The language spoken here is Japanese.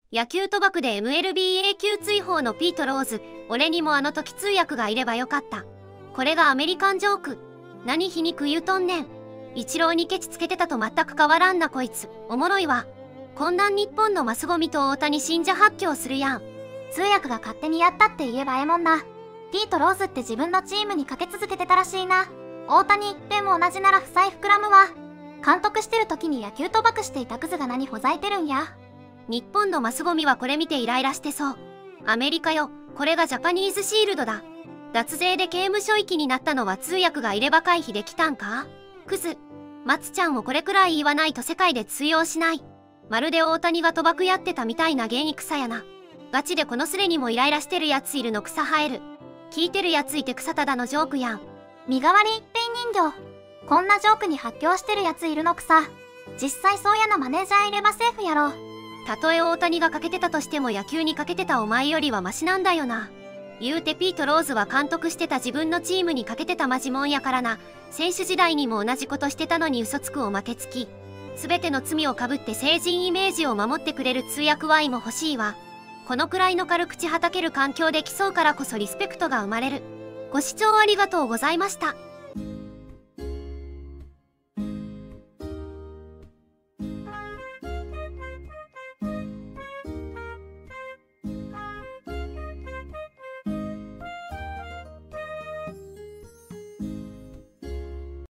野球賭博で MLB 永久追放のピート・ローズ。俺にもあの時通訳がいればよかった。これがアメリカンジョーク。何皮肉言うとんねん。イチローにケチつけてたと全く変わらんなこいつ。おもろいわ。こんなん日本のマスゴミと大谷信者発狂するやん。 通訳が勝手にやったって言えばええもんな。ピート・ローズって自分のチームにかけ続けてたらしいな。大谷でも同じなら負債膨らむわ。監督してる時に野球賭博していたクズが何ほざいてるんや。 日本のマスゴミはこれ見てイライラしてそう。アメリカよ、これがジャパニーズシールドだ。脱税で刑務所行きになったのは通訳がいれば回避できたんか。クズ。松ちゃんをこれくらい言わないと世界で通用しない。まるで大谷が賭博やってたみたいな芸に草やな。ガチでこのスレにもイライラしてるやついるの。草生える。聞いてるやついて草ただのジョークやん。 身代わり一平人形。こんなジョークに発狂してるやついるの草。実際そうやのマネージャーいればセーフやろ。 たとえ大谷がかけてたとしても野球にかけてたお前よりはマシなんだよな。言うてピート・ローズは監督してた自分のチームにかけてたマジモンやからな。選手時代にも同じことしてたのに嘘つくおまけつき。全ての罪をかぶって成人イメージを守ってくれる通訳ワイも欲しいわ。このくらいの軽口はたける環境で競うからこそリスペクトが生まれる。ご視聴ありがとうございました。